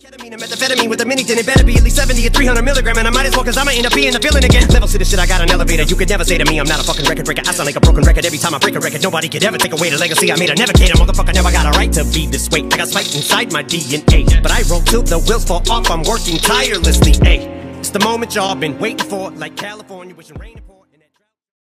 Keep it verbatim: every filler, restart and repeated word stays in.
Ketamine and methamphetamine with a mini tin, it better be at least seventy or three hundred milligram, and I might as well cause I might end up being the feeling again. Levels to this shit, I got an elevator. You could never say to me I'm not a fucking record breaker. I sound like a broken record every time I break a record. Nobody could ever take away the legacy I made. I never cater, motherfucker never got a right to be this way. I got spite inside my D N A, but I roll till the wheels fall off. I'm working tirelessly, ayy. It's the moment y'all been waiting for, like California wishing rain and pour.